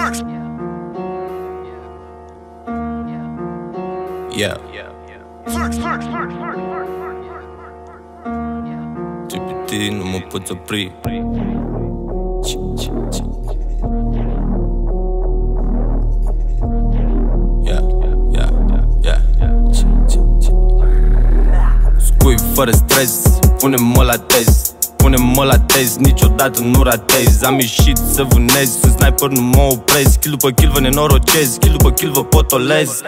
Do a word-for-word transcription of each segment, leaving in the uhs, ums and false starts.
Yeah. G P T, nu mă poți opri. Yeah, yeah, yeah. Scui fără stres, pune-mă la test. Pune-mă la test, niciodată nu ratez. Am ieșit să vânez, sunt sniper, nu mă opresc. Kill după kill vă nenorocez, kill după kill vă potolez.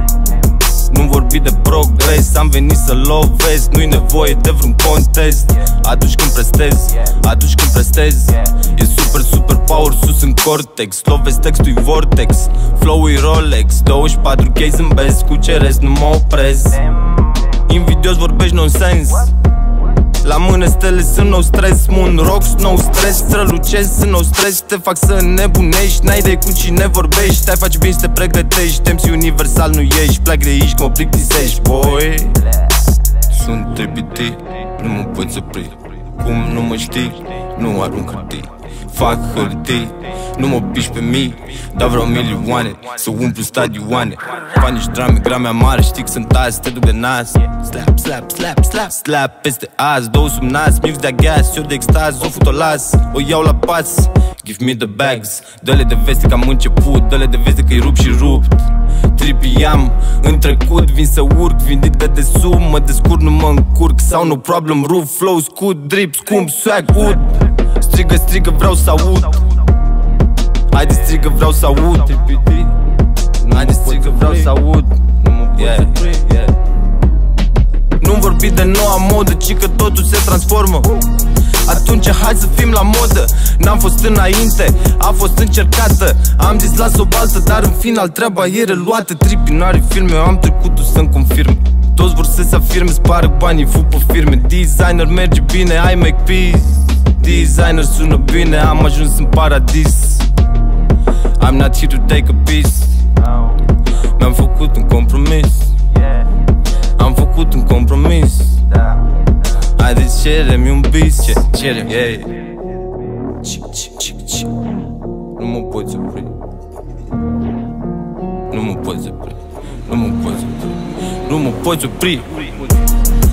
Nu vorbi de progres, am venit să lovesc. Nu-i nevoie de vreun contest. Atunci când prestez, atunci când prestez e super, super power sus în cortex. Lovesc textul-i vortex, flow-ui Rolex. douăzeci și patru chei zâmbesc, cu ceresc nu mă opresc. Invidios vorbești nonsens. La mână stele sunt no stres, Moon rocks, no stress. Strălucesc, sunt no stress, te fac să nebunești. N-ai de cu cine vorbești, te faci bine să te pregătești. M C universal nu ești, plec de aici că mă plictisești, boy. Sunt G P T, nu mă poți opri. Cum nu mă știi, nu arunc hârtii. Fac hârtii, nu mă piși pe mii. Dar vreau milioane, să umplu stadioane. Bani și drame, grame mare, știi că sunt azi, te duc de nas. Slap, slap, slap, slap, slap peste azi. Două sub nas, mix de agaz, eu de extaz. O fut o las, o iau la pas. Give me the bags, dă-le de veste că am început. Dă-le de veste că-i rup și rupt. Tripii am în trecut, vin să urc, vin de dedesubt. Mă descurc, nu mă încurc, sau no problem, roof, flow, scut, drip, scump, swag, wood. Strigă, strigă, vreau să aud. Haide, strigă, vreau să aud. Haide, strigă, vreau să aud. Yeah, yeah. Nu-mi vorbi de noua modă, ci că totul se transformă. Atunci hai să fim la modă. N-am fost înainte, a fost încercată. Am zis las o baltă, dar în final treaba e reluată. Tripi n-are filme, eu am trecutul să-mi confirme. Toți vor să se afirme, sparg banii, fu pe firme. Designer merge bine, I make peace. Designer sună bine, am ajuns în paradis. I'm not here to take a piece. Mi-am făcut un compromis. Am făcut un compromis. Haide, cere-mi un bis. Cere-mi, yeah. Nu mă poți opri. Nu mă poți opri. Nu mă poți opri. Nu mă poți opri.